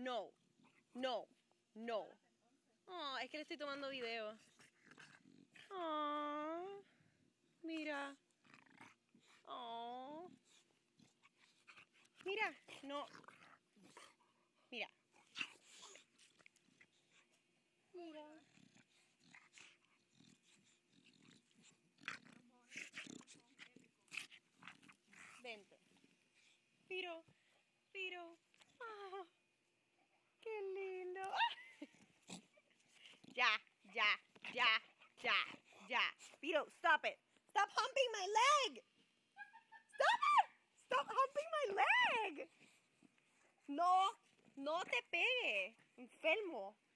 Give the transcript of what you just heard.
No. No. No. Oh, es que le estoy tomando video. Oh, mira. Oh. Mira, no. Mira. Mira. Vente. Piro. Piro. Oh, qué lindo. Ya. Piro, stop it. Stop humping my leg. Stop it. Stop humping my leg. No te pegue. Enfermo.